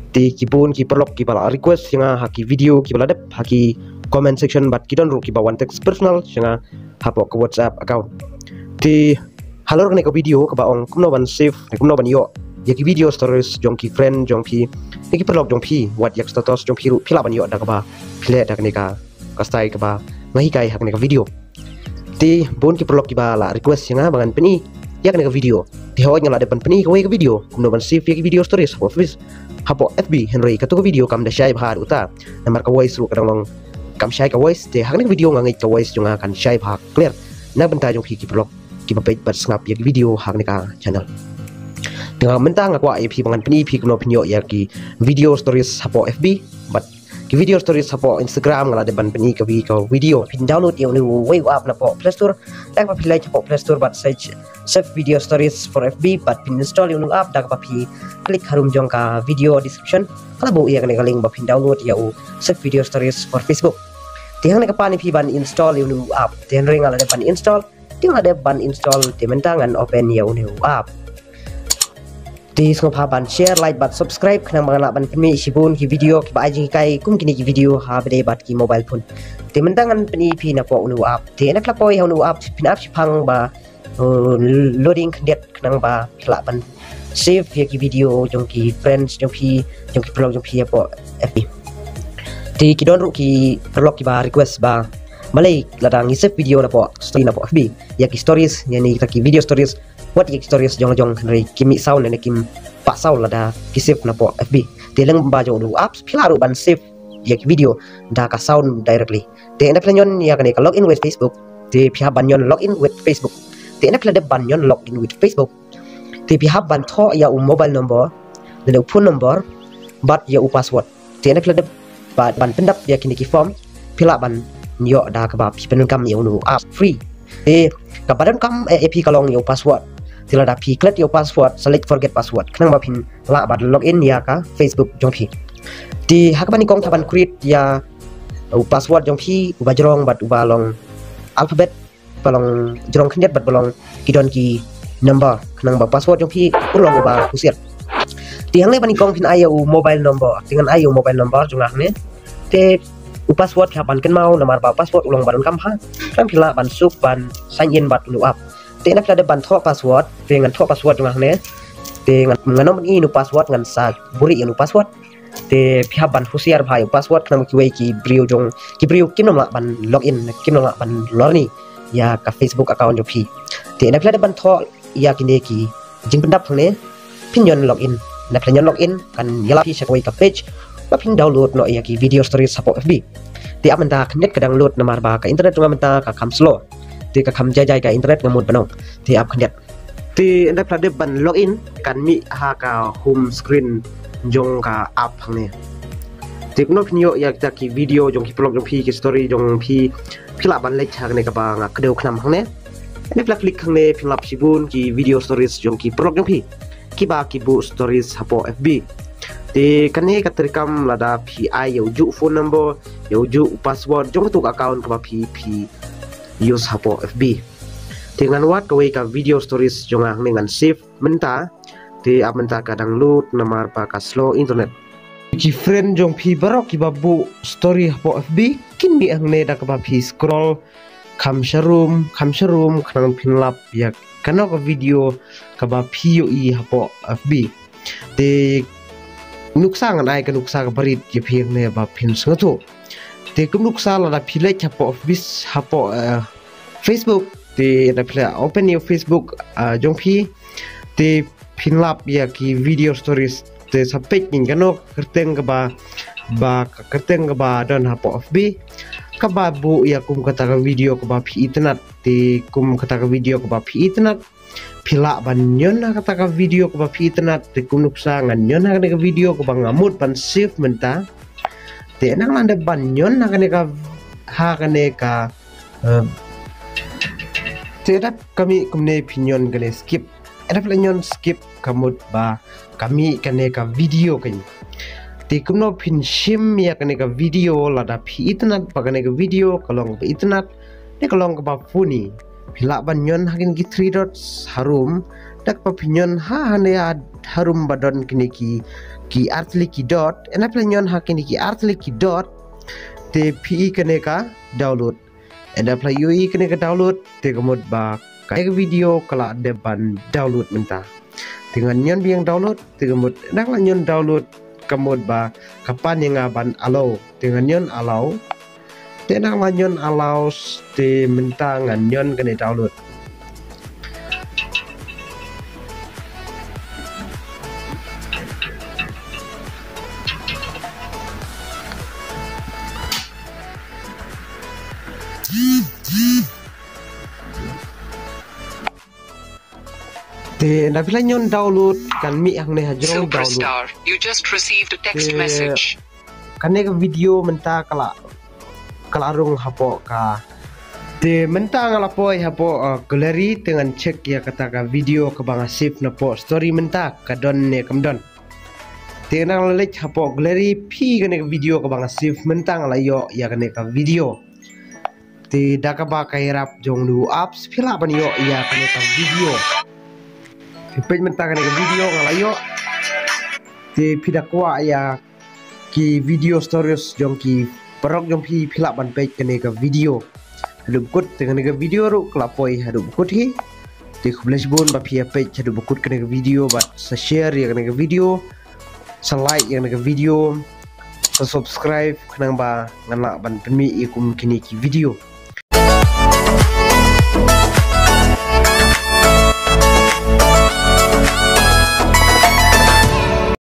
Ti kibun ki perlok ki bala request yang haki video ki bala dep haki comment section bat ki don ru ki bawan text personal yang hapo ke WhatsApp account. Ti halor ne ko video ke baong kumno ban save ne kumno ban yo ya ki video stories jong ki friend jong ki ki perlok jong pi wat yak status jong pi ru pila ban yo da ka ba pile da ne ka style ka ba ngai kai hak ne ka video. Ti bun ki perlok ki bala request yang bangan peni yak ne ka video. Ti ho ngala depan peni ko ka video kumno ban save ya ki video stories hapo FB Henry katu video kam da share bahar uta namar ka voice ru kadang long kam share ka voice te hak video ngangai ka voice junga kan share bahar clear na benta jong ki perlok ki page bat snap ya video hak ka channel dengan mentang aku IP pangan peni pi kuno penyo ya ki video stories hapo FB but ki video stories hapo Instagram ngala depan peni ka video pin download ya ni way up na po Play Store tak pa pilai hapo Play Store but search save video stories for FB but pin install yung app dak pa pi klik harum jong ka video description kala bo iya ka link ba pin download ya save video stories for Facebook tihang ne ka pani pi ban install yung app tihan ring ngala depan install ting ada ban install ti mentangan open ya uni app ti ngapa ban share like bat subscribe kena mga ban pemi sibun ki video ki ba ajing kai kum kini ki video ha bede bat ki mobile phone ti mentangan peni pi na po uni app ti na klapoi ha uni app pin app sipang ba loading kendet kena ba kelapan save ya ki video jong ki friends jong ki blog jong pi po FB ti ki don ru ki blog ki ba request ba malay ladang save video na po story na po FB ya ki stories yani ki video stories what ya ki stories jong dari kimi sound ne kim pa sound lada ki save na po FB ti lang ba jong du apps pilaru ban save ya ki video da ka sound directly ti enda planyon ya ka login with Facebook ti pihak banyon login with Facebook ti enda plan de banyon login with Facebook ti pihak ban tho ya mobile number dan phone number but ya password ti enda plan de ban pendap ya kini ki form pila ban yo da ka ba pi penun kam ya app free ka badan kam ap kalong yo password tila da pi klet yo password select forget password kenang ba pin la bad login ya ka Facebook jong pi di hak ban kong taban create ya password jong pi uba jerong bat uba long alphabet balong jerong kendet bat balong kidon ki number kenang ba password jong pi ulong uba kusir di hang le ban kong pin ayo mobile number dengan ayo mobile number jong ne te password kapan kan mau nomor ba password ulang badan kam ha kan pila ban sup ban sign in bat lu up te nak ada ban tho password dengan tho password ngah ne te nganom i nu password ngan sa buri nu password te pihak ban husiar bhai password nam ki wei ki brio jong ki brio kim nom ban login kim nom ban lorni ya ka Facebook account jo pi te nak ada ban tho ya kini ki jing pendap ne pinyon login nak pinyon login kan yala pi sakoi ka page pin download no ya ki video stories sapo FB ti amenta connect ka download namar ba ka internet nga menta ka kam slow ti ka kam jajai ka internet ngamut banong ti app connect ti anda plade ban login kan mi ha ka home screen jong ka app hang ne ti kuno pinyo ya ta ki video jong ki blog jong pi ki story jong pi pila ban lek hang ne ka ba nga kedeu knam hang ne anda plak klik hang ne pin lap sibun ki video stories jong ki blog jong pi ki ba ki bu stories sapo FB ti kani katerikam lada PI ya uju phone number ya uju password jong tu account ka pi use hapo FB dengan wat kawai ka video stories jong ang dengan save menta ti amenta ka download namar pa ka slow internet ki friend jong pi barok ki babu story hapo FB kin mi ang ne da ka pi scroll kam sharum kanang pinlap ya kana ka video ka pi i hapo FB ti nuksa ngan ai ka nuksa ka barit je phieng ne ba phin sngatu te kum nuksa la phile chapo office hapo Facebook te na phile open your Facebook jong phi te phinlap ya ki video stories te sapek ning kano kerteng ka ba don hapo FB ka ba bu ya kum kata ka video ka ba phi internet te kum kata ka video ka ba phi internet pila ban nyon na kata ka video ko ba internet te kunuk sangan nyon na ka video ko ba ngamut ban save menta te nang landa ban nyon na ka ha ka te dap kami kumne pinyon gale skip ada planyon skip kamut ba kami ka video kan te kumno pin shim ya ka video lada pi internet ba ka video kalong ba internet ne kalong ba funi Hilak banyon hakin ki 3 dots harum dak papinyon hane harum badon kini ki artli ki dot ena planyon hakin ki artli ki dot te pi kene ka download ena play UI kene ka download te komod ba ka video kala depan download menta dengan nyon biang download te komod nak lanyon download komod ba kapan yang aban allow dengan nyon allow te nak lanyon allow te menta nganyon kene download te na pila nyon download kan mi ang ne hajrong download Superstar, you just received a text message. Kane ka video menta kalarung hapo ka te menta ngalapoi hapo gallery dengan cek ya kata ka video ka banga save na po story menta ka don ne kamdon te na lek hapo gallery pi kane ka video ka banga save menta ngalayo ya kane ka video te daka ba kay rap jong lu apps pila ban yo ya kane ka video page menta kane ka video ngalayo te pidakwa ya ki video stories jong ki perok jong pi philap ban page kane ka video hadu bukut dengan ka video ru klapoi hadu bukut hi te khubles bon ba pia page hadu bukut kane ka video bat sa share ya kane ka video sa like ya kane ka video sa subscribe kanang ba ngana ban pemi ikum kini ki video